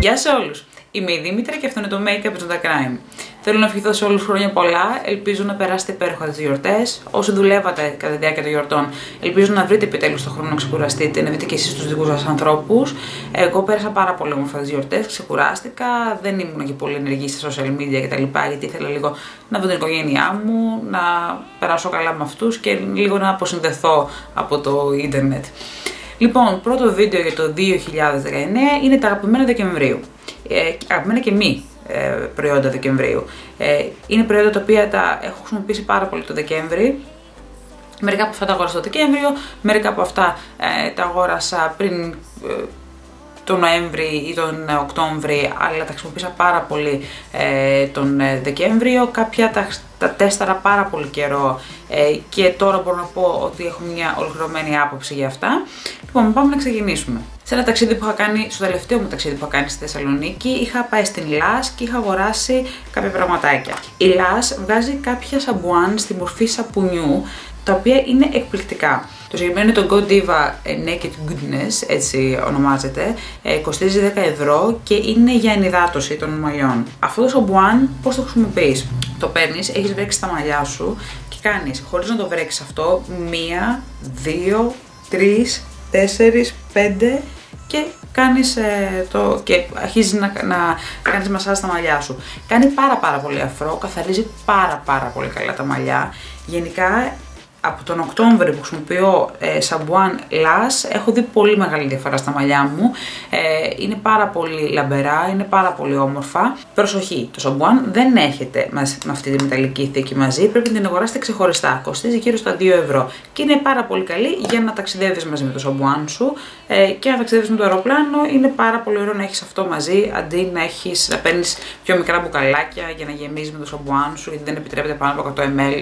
Γεια σε όλους! Είμαι η Δήμητρα και αυτό είναι το Make-up is not a crime. Θέλω να ευχηθώ σε όλους χρόνια πολλά. Ελπίζω να περάσετε υπέροχα τις γιορτές. Όσοι δουλεύατε κατά τη διάρκεια των γιορτών, ελπίζω να βρείτε επιτέλους τον χρόνο να ξεκουραστείτε, να βρείτε και εσείς τους δικούς σας ανθρώπους. Εγώ πέρασα πάρα πολύ όμορφα τις γιορτές, ξεκουράστηκα, δεν ήμουν και πολύ ενεργή στα social media κτλ. Γιατί ήθελα λίγο να δω την οικογένειά μου, να περάσω καλά με αυτούς και λίγο να αποσυνδεθώ από το ίντερνετ. Λοιπόν, πρώτο βίντεο για το 2019 είναι τα αγαπημένα Δεκεμβρίου. Αγαπημένα και μη προϊόντα Δεκεμβρίου. Είναι προϊόντα τα οποία τα έχω χρησιμοποιήσει πάρα πολύ το Δεκέμβρη. Μερικά από αυτά τα αγόρασα το Δεκέμβριο, μερικά από αυτά τα αγόρασα πριν τον Νοέμβρη ή τον Οκτώβρη, αλλά τα χρησιμοποίησα πάρα πολύ τον Δεκέμβριο. Κάποια τα τέσταρα πάρα πολύ καιρό και τώρα μπορώ να πω ότι έχω μια ολοκληρωμένη άποψη για αυτά. Λοιπόν, πάμε να ξεκινήσουμε. Σε ένα ταξίδι που είχα κάνει, στο τελευταίο μου ταξίδι που είχα κάνει στη Θεσσαλονίκη, είχα πάει στην LAS και είχα αγοράσει κάποια πραγματάκια. Η LAS βγάζει κάποια σαμπουάν στη μορφή σαπουνιού, τα οποία είναι εκπληκτικά. Το συγκεκριμένο είναι το Godiva Naked Goodness, έτσι ονομάζεται, κοστίζει 10 ευρώ και είναι για ενυδάτωση των μαλλιών. Αυτό το σαμπουάν πώς το χρησιμοποιείς? Το παίρνεις, έχεις βρέξει τα μαλλιά σου και κάνεις, χωρίς να το βρέξεις αυτό, 1, 2, 3, 4, 5 και κάνεις και αρχίζεις να κάνεις μασάζ στα μαλλιά σου. Κάνει πάρα πολύ αφρό, καθαρίζει πάρα πολύ καλά τα μαλλιά. Γενικά από τον Οκτώβριο που χρησιμοποιώ σαμπουάν LAS έχω δει πολύ μεγάλη διαφορά στα μαλλιά μου. Είναι πάρα πολύ λαμπερά, είναι πάρα πολύ όμορφα. Προσοχή, το σαμπουάν δεν έχετε με αυτή τη μεταλλική θήκη μαζί, πρέπει να την αγοράσετε ξεχωριστά. Κοστίζει γύρω στα 2 ευρώ και είναι πάρα πολύ καλή για να ταξιδεύεις μαζί με το σαμπουάν σου και να ταξιδεύεις με το αεροπλάνο. Είναι πάρα πολύ ωραίο να έχεις αυτό μαζί αντί να παίρνεις πιο μικρά μπουκαλάκια για να γεμίζεις με το σαμπουάν σου, γιατί δεν επιτρέπεται πάνω από 100 ml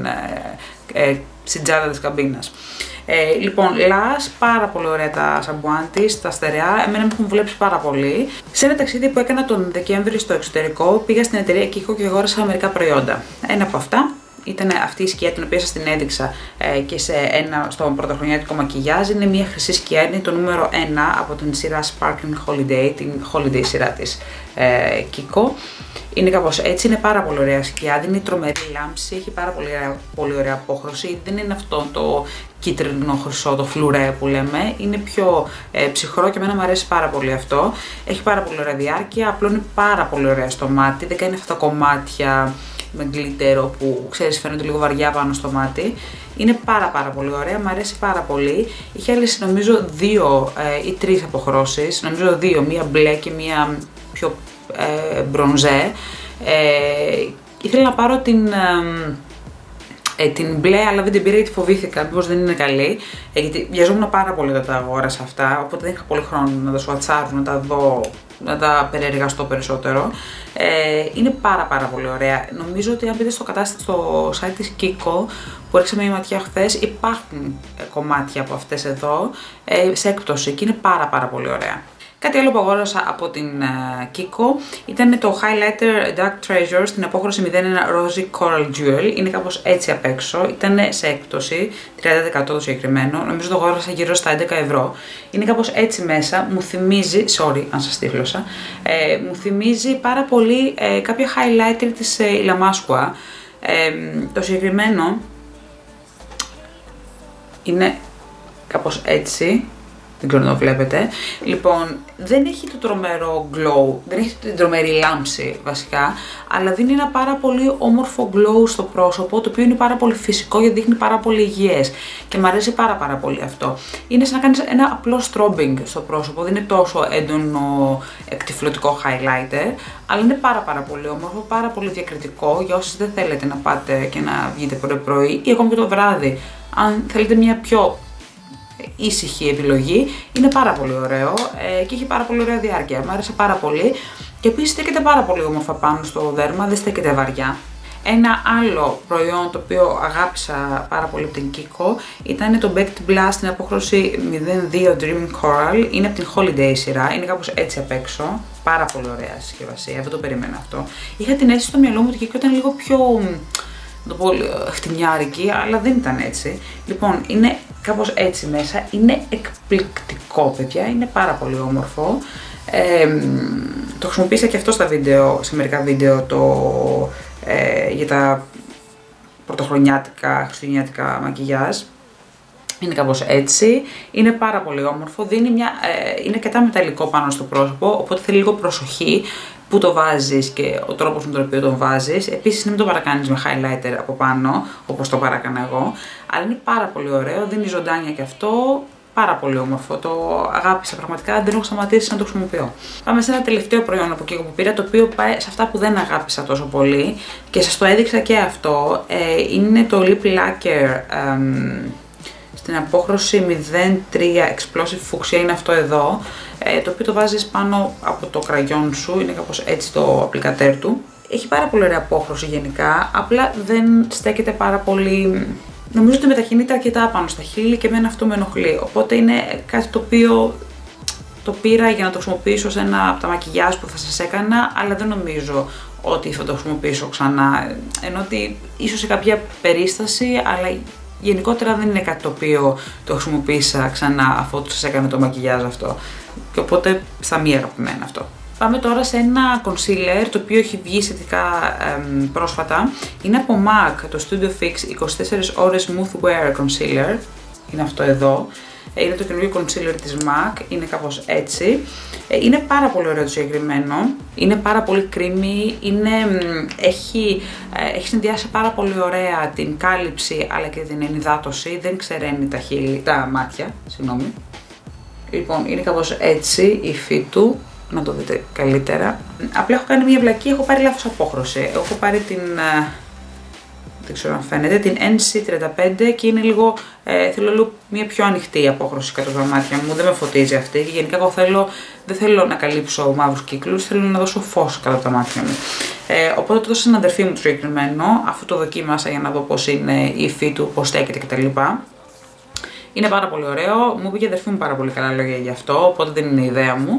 στην τσάντα της καμπίνας. Λοιπόν, LAS, πάρα πολύ ωραία τα σαμπουάν της, τα στερεά, εμένα μου έχουν βουλέψει πάρα πολύ. Σε ένα ταξίδι που έκανα τον Δεκέμβρη στο εξωτερικό, πήγα στην εταιρεία Kiko και αγόρασα μερικά προϊόντα. Ένα από αυτά ήταν αυτή η σκιά την οποία σας την έδειξα και στο πρωτοχρονιάτικο μακιγιάζ. Είναι μια χρυσή σκιά, είναι το νούμερο 1 από την σειρά Sparkling Holiday, την Holiday σειρά της Kiko. Είναι κάπως έτσι, είναι πάρα πολύ ωραία σκιά, δίνει τρομερή λάμψη, έχει πάρα πολύ ωραία απόχρωση. Δεν είναι αυτό το κίτρινο χρυσό, το φλουρέ που λέμε, είναι πιο ψυχρό και εμένα μου αρέσει πάρα πολύ αυτό. Έχει πάρα πολύ ωραία διάρκεια, απλώνει πάρα πολύ ωραία στο μάτι, δεν κάνει αυτά τα κομμάτια με γκλίτερο που ξέρεις φαίνονται λίγο βαριά πάνω στο μάτι. Είναι πάρα πολύ ωραία, μου αρέσει πάρα πολύ. Είχε άλλες νομίζω 2 ή 3 αποχρώσεις, νομίζω 2, μία μπλε και μία πιο μπρονζέ. Ήθελα να πάρω την μπλε, αλλά δεν την πήρα γιατί φοβήθηκα μήπως δεν είναι καλή, γιατί βιαζόμουν πάρα πολύ όταν τα αγόρασα αυτά, οπότε δεν είχα πολύ χρόνο να τα σουατσάρω, να τα δω, να τα περιεργαστώ περισσότερο. Είναι πάρα πολύ ωραία. Νομίζω ότι αν μπείτε στο site της Kiko που ρίξαμε μια ματιά χθες, υπάρχουν κομμάτια από αυτές εδώ σε έκπτωση και είναι πάρα πολύ ωραία. Κάτι άλλο που αγόρασα από την Kiko ήταν το Highlighter Dark Treasure στην απόχρωση 01 Rosy Coral Jewel. Είναι κάπως έτσι απ' έξω, ήταν σε έκπτωση, 30% το συγκεκριμένο, νομίζω το αγόρασα γύρω στα 11 ευρώ. Είναι κάπως έτσι μέσα, μου θυμίζει, sorry αν σας τύφλωσα, μου θυμίζει πάρα πολύ κάποια highlighter της Illamasqua. Το συγκεκριμένο είναι κάπως έτσι. Δεν ξέρω να το βλέπετε. Λοιπόν, δεν έχει το τρομερό glow, δεν έχει την τρομερή λάμψη βασικά, αλλά δίνει ένα πάρα πολύ όμορφο glow στο πρόσωπο, το οποίο είναι πάρα πολύ φυσικό γιατί δείχνει πάρα πολύ υγιές και μου αρέσει πάρα πολύ αυτό. Είναι σαν να κάνεις ένα απλό strobing στο πρόσωπο, δεν είναι τόσο έντονο εκτυφλωτικό highlighter, αλλά είναι πάρα πολύ όμορφο, πάρα πολύ διακριτικό για όσοι δεν θέλετε να πάτε και να βγείτε πρωί ή ακόμα και το βράδυ. Αν θέλετε μια πιο ήσυχη επιλογή, είναι πάρα πολύ ωραίο και έχει πάρα πολύ ωραία διάρκεια. Μου άρεσε πάρα πολύ και επίσης στέκεται πάρα πολύ όμορφα πάνω στο δέρμα, δεν στέκεται βαριά. Ένα άλλο προϊόν το οποίο αγάπησα πάρα πολύ από την Kiko ήταν το Baked Blast στην απόχρωση 02 Dream Coral. Είναι από την Holiday σειρά, είναι κάπως έτσι απ' έξω. Πάρα πολύ ωραία συσκευασία, δεν το περίμενα αυτό. Είχα την αίσθηση στο μυαλό μου ότι η Kiko ήταν λίγο πιο, να το πω, φτηνιάρικη, αλλά δεν ήταν έτσι. Λοιπόν, είναι κάπως έτσι μέσα, είναι εκπληκτικό παιδιά, είναι πάρα πολύ όμορφο. Το χρησιμοποίησα και αυτό σε μερικά βίντεο για τα πρωτοχρονιάτικα, χριστουγεννιάτικα μακιγιάζ. Είναι κάπως έτσι, είναι πάρα πολύ όμορφο, είναι αρκετά μεταλλικό πάνω στο πρόσωπο, οπότε θέλει λίγο προσοχή που το βάζεις και ο τρόπος με τον οποίο τον βάζεις. Επίσης, μην το παρακάνεις με highlighter από πάνω, όπως το παράκανα εγώ, αλλά είναι πάρα πολύ ωραίο, δίνει ζωντάνια και αυτό, πάρα πολύ όμορφο, το αγάπησα πραγματικά, δεν έχω σταματήσει να το χρησιμοποιώ. Πάμε σε ένα τελευταίο προϊόν από εκεί που πήρα, το οποίο πάει σε αυτά που δεν αγάπησα τόσο πολύ και σας το έδειξα και αυτό, είναι το Lip Lacquer στην απόχρωση 03 Explosive Fuchsia, είναι αυτό εδώ, το οποίο το βάζεις πάνω από το κραγιόν σου, είναι κάπως έτσι το απλικατέρ του. Έχει πάρα πολύ ωραία απόχρωση γενικά, απλά δεν στέκεται πάρα πολύ, νομίζω ότι μετακινείται αρκετά πάνω στα χείλη και εμένα αυτό με ενοχλεί, οπότε είναι κάτι το οποίο το πήρα για να το χρησιμοποιήσω σε ένα από τα μακιγιάζ που θα σας έκανα, αλλά δεν νομίζω ότι θα το χρησιμοποιήσω ξανά, ενώ ότι ίσως σε κάποια περίσταση, αλλά γενικότερα δεν είναι κάτι το οποίο το χρησιμοποίησα ξανά αφού σας έκανα το μακιγιάζ αυτό. Και οπότε στα μη αγαπημένα αυτό. Πάμε τώρα σε ένα concealer το οποίο έχει βγει σχετικά πρόσφατα. Είναι από MAC, το Studio Fix 24 ώρες Smooth Wear Concealer. Είναι αυτό εδώ. Είναι το καινούργιο concealer της MAC, είναι κάπως έτσι. Είναι πάρα πολύ ωραίο το συγκεκριμένο, είναι πάρα πολύ creamy, έχει συνδυάσει πάρα πολύ ωραία την κάλυψη αλλά και την ενυδάτωση, δεν ξεραίνει τα μάτια, συγγνώμη. Λοιπόν, είναι κάπως έτσι η υφή του, να το δείτε καλύτερα. Απλά έχω κάνει μια βλακή, έχω πάρει λάθος απόχρωση, έχω πάρει την... δεν ξέρω αν φαίνεται, την NC35 και είναι λίγο, θέλω λίγο μια πιο ανοιχτή απόχρωση κάτω από τα μάτια μου, δεν με φωτίζει αυτή και γενικά εγώ δεν θέλω να καλύψω μαύρους κύκλους, θέλω να δώσω φως κάτω από τα μάτια μου. Οπότε το δώσα στην αδερφή μου το συγκεκριμένο, αφού το δοκίμασα για να δω πώς είναι η υφή του, πώς στέκεται κτλ. Είναι πάρα πολύ ωραίο, μου είπε η αδερφή μου πάρα πολύ καλά λόγια γι' αυτό, οπότε δεν είναι η ιδέα μου.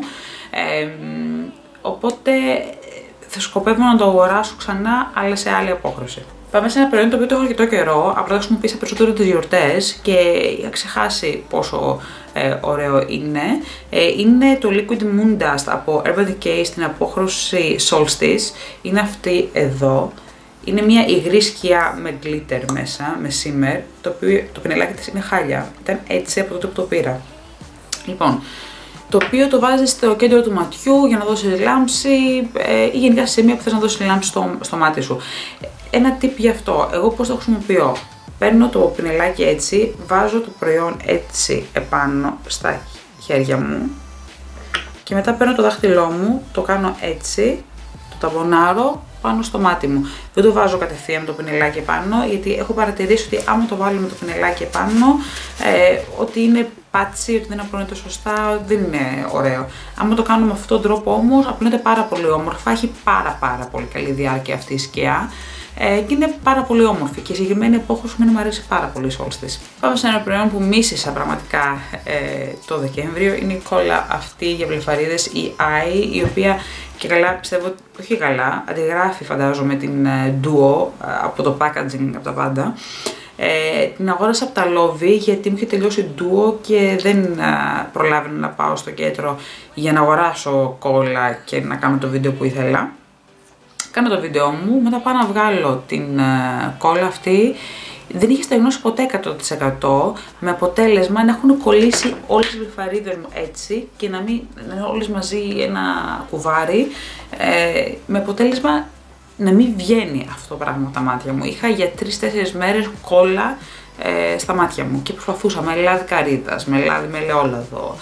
Οπότε θα σκοπεύω να το αγοράσω ξανά, αλλά σε άλλη απόχρωση. Πάμε σε ένα προϊόν το οποίο το έχω αρκετό καιρό, απλά το χρησιμοποίησα περισσότερο τις γιορτές και είχα ξεχάσει πόσο ωραίο είναι. Είναι το Liquid Moon Dust από Urban Decay στην απόχρωση Solstice. Είναι αυτή εδώ. Είναι μια υγρή σκιά με glitter μέσα, με shimmer, το οποίο το πινελάκι της είναι χάλια. Ήταν έτσι από τότε που το πήρα. Λοιπόν, το οποίο το βάζεις στο κέντρο του ματιού για να δώσεις λάμψη ή γενικά σε σημεία που θες να δώσεις λάμψη στο μάτι σου. Ένα tip γι' αυτό, εγώ πώς το χρησιμοποιώ. Παίρνω το πινελάκι έτσι, βάζω το προϊόν έτσι επάνω στα χέρια μου και μετά παίρνω το δάχτυλό μου, το κάνω έτσι, το ταμπονάρω πάνω στο μάτι μου. Δεν το βάζω κατευθείαν με το πινελάκι επάνω, γιατί έχω παρατηρήσει ότι άμα το βάλω με το πινελάκι επάνω, ότι είναι πάτσι, ότι δεν απλώνεται σωστά, δεν είναι ωραίο. Άμα το κάνω με αυτόν τον τρόπο όμως, απλώνεται πάρα πολύ όμορφα, έχει πάρα πολύ καλή διάρκεια αυτή η σκιά. Και είναι πάρα πολύ όμορφη και η συγκεκριμένη απόχρωση μου αρέσει πάρα πολύ η Solstice. Πάμε σε ένα προϊόν που μίσησα πραγματικά το Δεκέμβριο, είναι η κόλλα αυτή για βλεφαρίδες, η Eye, η οποία και καλά πιστεύω, όχι καλά, αντιγράφει φαντάζομαι την Duo από το packaging, από τα πάντα. Την αγόρασα από τα Lovie γιατί μου είχε τελειώσει Duo και δεν προλάβαινα να πάω στο κέντρο για να αγοράσω κόλλα και να κάνω το βίντεο που ήθελα. Κάνω το βίντεο μου, μετά πάω να βγάλω την κόλλα αυτή. Δεν είχε στεγνώσει ποτέ 100%, με αποτέλεσμα να έχουν κολλήσει όλες τις βλεφαρίδες μου έτσι και να μην όλες μαζί ένα κουβάρι, με αποτέλεσμα να μην βγαίνει αυτό το πράγμα από τα μάτια μου. Είχα για 3-4 μέρες κόλλα στα μάτια μου και προσπαθούσα με λάδι καρύδας, με λάδι με ελαιόλαδο,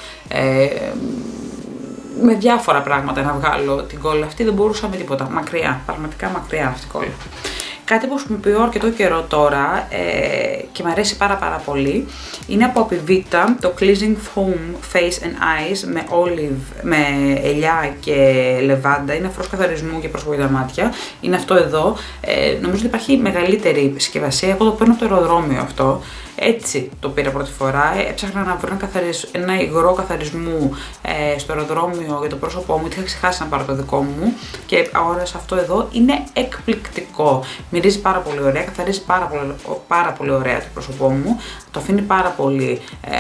με διάφορα πράγματα να βγάλω την κόλλα αυτή, δεν μπορούσα με τίποτα. Μακριά, πραγματικά μακριά αυτή η κόλλα. Κάτι που χρησιμοποιώ αρκετό καιρό τώρα και μου αρέσει πάρα πολύ είναι από Apivita το Cleansing Foam Face and Eyes με olive, με ελιά και λεβάντα. Είναι αφρός καθαρισμού και πρόσωπο για τα μάτια. Είναι αυτό εδώ. Νομίζω ότι υπάρχει μεγαλύτερη συσκευασία. Εγώ το παίρνω από το αεροδρόμιο αυτό. Έτσι το πήρα πρώτη φορά. Έψαχνα να βρω ένα υγρό καθαρισμού στο αεροδρόμιο για το πρόσωπό μου. Είχα ξεχάσει να πάρω το δικό μου και αγόρασα αυτό εδώ. Είναι εκπληκτικό. Μυρίζει πάρα πολύ ωραία, καθαρίζει πάρα πολύ ωραία το πρόσωπό μου. Το αφήνει πάρα πολύ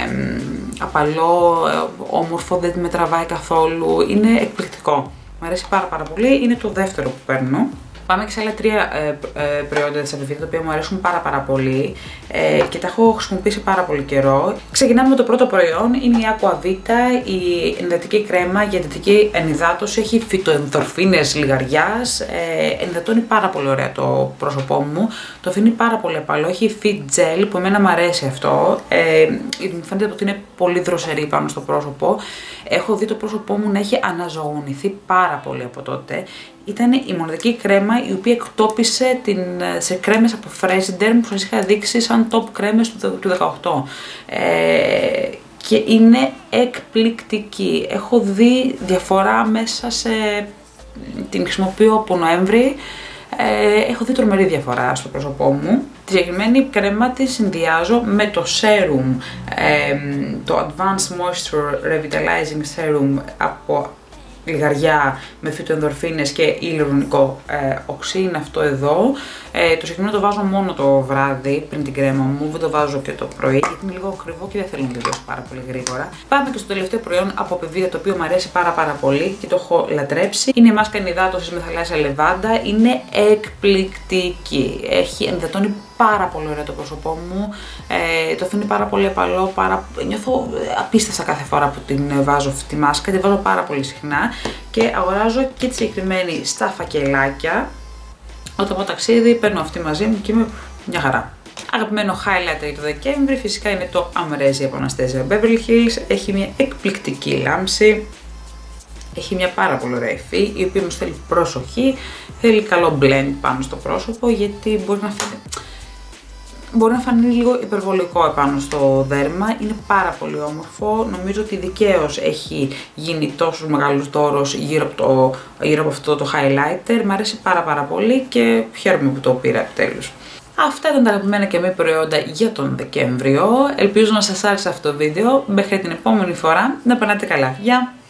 απαλό, όμορφο, δεν με τραβάει καθόλου. Είναι εκπληκτικό. Μου αρέσει πάρα πολύ. Είναι το δεύτερο που παίρνω. Πάμε και σε άλλα 3 προϊόντα της Avivita, τα οποία μου αρέσουν πάρα πολύ και τα έχω χρησιμοποιήσει πάρα πολύ καιρό. Ξεκινάμε με το πρώτο προϊόν, είναι η Aquavita, η ενυδατική κρέμα για εντατική ενυδάτωση. Έχει φυτοενδορφίνες λιγαριάς, ενυδατώνει πάρα πολύ ωραία το πρόσωπό μου, το αφήνει πάρα πολύ απαλό. Έχει fit gel που εμένα μου αρέσει αυτό, μου φαίνεται ότι είναι πολύ δροσερή πάνω στο πρόσωπο. Έχω δει το πρόσωπό μου να έχει αναζωογονηθεί πάρα πολύ από τότε. Ήταν η μοναδική κρέμα η οποία εκτόπισε σε κρέμες από Fresiderm που σας είχα δείξει σαν top κρέμες του 18. Και είναι εκπληκτική. Έχω δει διαφορά μέσα την χρησιμοποιώ από Νοέμβρη. Έχω δει τρομερή διαφορά στο πρόσωπό μου. Τη συγκεκριμένη κρέμα τη συνδυάζω με το serum, το Advanced Moisture Revitalizing Serum από λιγαριά με φυτοενδορφίνες και ηλιορρονικό οξύ, είναι αυτό εδώ. Το συγκεκριμένο το βάζω μόνο το βράδυ πριν την κρέμα μου, δεν το βάζω και το πρωί γιατί είναι λίγο ακριβό και δεν θέλω να τελειώσει πάρα πολύ γρήγορα. Πάμε και στο τελευταίο προϊόν από Avivita, το οποίο μου αρέσει πάρα πολύ και το έχω λατρέψει. Είναι η μάσκα ενυδάτωσης με θαλάσσια λεβάντα, είναι εκπληκτική. Ενυδατώνει πάρα πολύ ωραία το πρόσωπό μου, το αφήνει πάρα πολύ απαλό, νιώθω απίστευτα κάθε φορά που την βάζω αυτή τη μάσκα, τη βάζω πάρα πολύ συχνά και αγοράζω και τη συγκεκριμένη στα φακελάκια. Όταν πάω ταξίδι παίρνω αυτή μαζί μου και είμαι μια χαρά. Αγαπημένο highlighter για το Δεκέμβρη φυσικά είναι το Amrezy από Anastasia Beverly Hills. Έχει μια εκπληκτική λάμψη, έχει μια πάρα πολύ ωραία υφή, η οποία όμως θέλει προσοχή, θέλει καλό blend πάνω στο πρόσωπο γιατί μπορεί να φανεί λίγο υπερβολικό επάνω στο δέρμα. Είναι πάρα πολύ όμορφο. Νομίζω ότι δικαίως έχει γίνει τόσο μεγάλος δώρος γύρω από αυτό το highlighter. Μ' αρέσει πάρα πολύ και χαίρομαι που το πήρα επιτέλους. Αυτά ήταν τα αγαπημένα και μη προϊόντα για τον Δεκέμβριο. Ελπίζω να σας άρεσε αυτό το βίντεο. Μέχρι την επόμενη φορά να περνάτε καλά. Γεια!